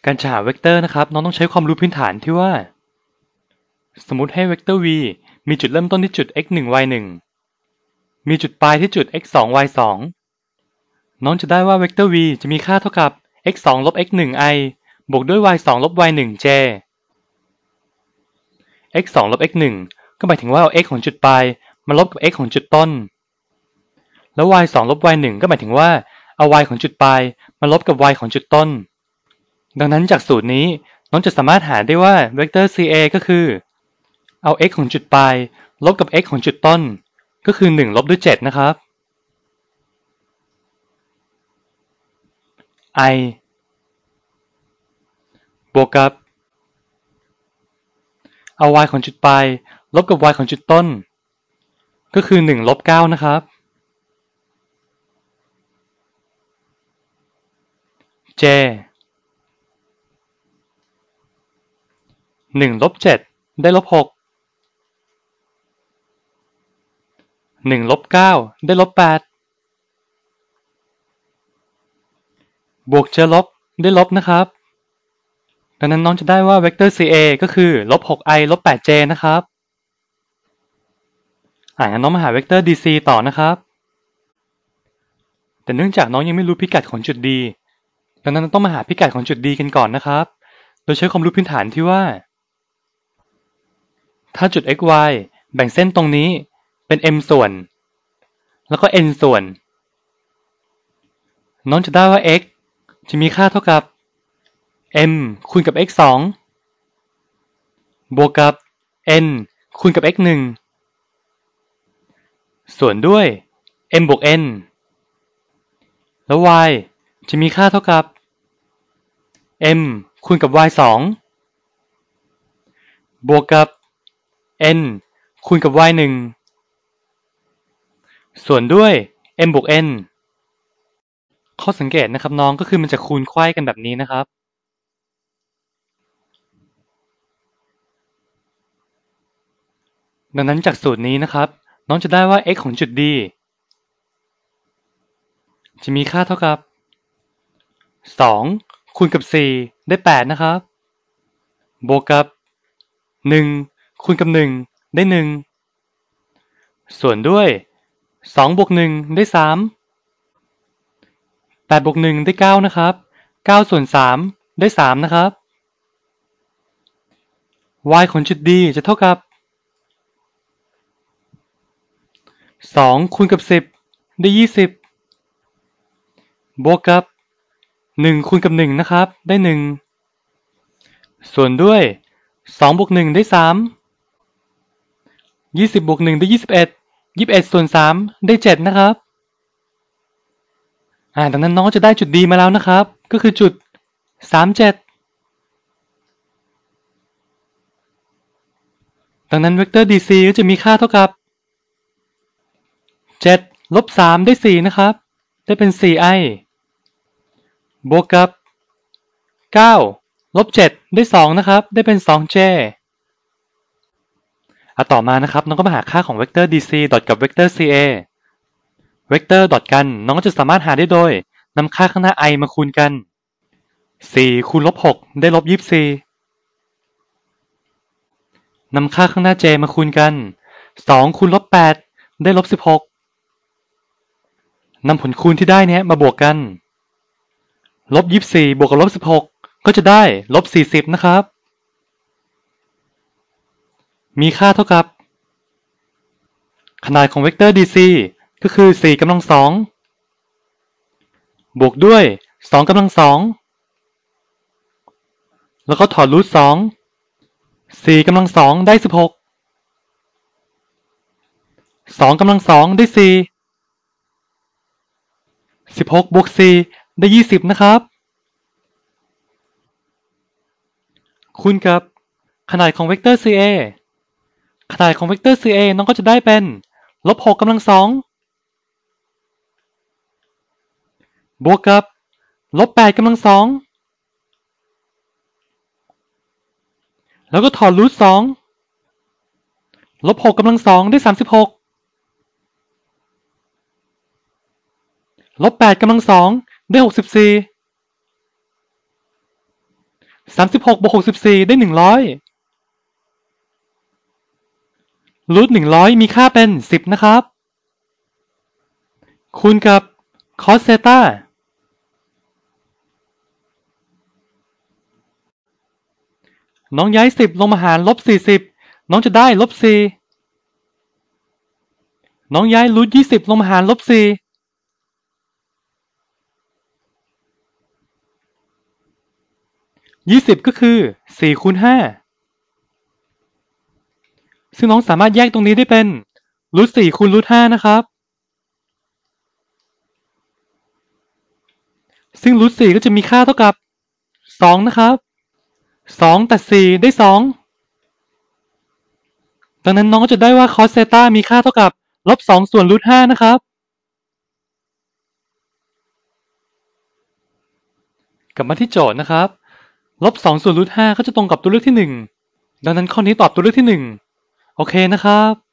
การจะหาเวกเตอร์นะครับน้องต้องใช้ความรู้พื้นฐานที่ว่าสมมุติให้เวกเตอร์ v มีจุดเริ่มต้นที่จุด x 1 y 1มีจุดปลายที่จุด x 2 y 2น้องจะได้ว่าเวกเตอร์ v จะมีค่าเท่ากับ x 2ลบ x 1 i บวกด้วย y 2ลบ y 1 j x 2ลบ x 1ก็หมายถึงว่าเอา x ของจุดปลายมาลบกับ x ของจุดต้นแล้ว y 2ลบ y 1ก็หมายถึงว่าเอา y ของจุดปลายมาลบกับ y ของจุดต้นดังนั้นจากสูตรนี้น้องจะสามารถหาได้ว่าเวกเตอร์ ca ก็คือเอา x ของจุดปลายลบกับ x ของจุดต้นก็คือ1ลบด้วย7นะครับ i บวกกับเอา y ของจุดปลายลบกับ y ของจุดต้นก็คือ1ลบ9นะครับ j 1ลบ7ได้ลบ6 1ลบ9ได้ลบ8บวกเจอลบได้ลบนะครับดังนั้นน้องจะได้ว่าเวกเตอร์ ca ก็คือลบ 6i ลบ 8j นะครับงั้นน้องมาหาเวกเตอร์ dc ต่อนะครับแต่เนื่องจากน้องยังไม่รู้พิกัดของจุด d ดังนั้นต้องมาหาพิกัดของจุด d กันก่อนนะครับโดยใช้ความรู้พื้นฐานที่ว่าถ้าจุด xy แบ่งเส้นตรงนี้เป็น m ส่วนแล้วก็ n ส่วนน้องจะได้ว่า x จะมีค่าเท่ากับ m คูณกับ x 2บวกกับ n คูณกับ x 1ส่วนด้วย m บวก n แล้ว y จะมีค่าเท่ากับ m คูณกับ y 2บวกกับ n คูณกับ y 1ส่วนด้วย m บวก n ข้อสังเกตนะครับน้องก็คือมันจะคูณไขว้กันแบบนี้นะครับดังนั้นจากสูตรนี้นะครับน้องจะได้ว่า x ของจุด d จะมีค่าเท่ากับ2คูณกับ4ได้8นะครับบวกกับ1คูณกับ1ได้1ส่วนด้วย2บวก1ได้3 8บวก1ได้9นะครับ9ส่วน3ได้3นะครับ y ของจุด d จะเท่ากับ2คูณกับ10ได้20บวกกับ1คูณกับ1นะครับได้1ส่วนด้วย2บวก1ได้3 20บวก1ได้21 21ส่วน3ได้7นะครับดังนั้นน้องจะได้จุด D มาแล้วนะครับก็คือจุด37ดังนั้นเวกเตอร์ DC ก็จะมีค่าเท่ากับ7ลบ3ได้4นะครับได้เป็น 4i บวกกับ9ลบ7ได้2นะครับได้เป็น 2j ต่อมานะครับน้องก็มาหาค่าของเวกเตอร์ DC ดอทกับเวกเตอร์ CA เวกเตอร์ดอทกันน้องก็จะสามารถหาได้โดยนำค่าข้างหน้า i มาคูณกัน4คูณลบ6ได้ลบ24นำค่าข้างหน้า j มาคูณกัน2คูณลบ8ได้ลบ16นำผลคูณที่ได้นี้มาบวกกันลบ24บวกกับลบ16ก็จะได้ลบ40นะครับมีค่าเท่ากับขนาดของเวกเตอร์ DC ก็คือ4กำลัง2บวกด้วย2กำลัง2แล้วก็ถอดรูท2 4กำลัง2ได้16 2กำลัง2ได้4 16บวก4ได้20นะครับคูณกับขนาดของเวกเตอร์ CA ขนาดของเวกเตอร์ CA น้องก็จะได้เป็นลบ6กำลัง2บวกกับลบ8กำลัง2แล้วก็ถอดรูท2ลบ6กำลัง2ได้36ลบ8กำลัง2ได้64 36บวก64ได้100รูท100มีค่าเป็น10นะครับคูณกับคอสเซต้าน้องย้าย10ลงมาหารลบ40น้องจะได้ลบ4น้องย้ายรูท20ลงมาหารลบ4 20ก็คือ4คูณ5ซึ่งน้องสามารถแยกตรงนี้ได้เป็นรูท4คูณรูท5นะครับซึ่งรูท4ก็จะมีค่าเท่ากับ2นะครับ2ตัด4ได้2ดังนั้นน้องก็จะได้ว่าคอสเซต้ามีค่าเท่ากับลบ2ส่วนรูท5นะครับกลับมาที่โจทย์นะครับลบ2ส่วนรูท5ก็จะตรงกับตัวเลือกที่1ดังนั้นข้อนี้ตอบตัวเลือกที่1โอเคนะครับ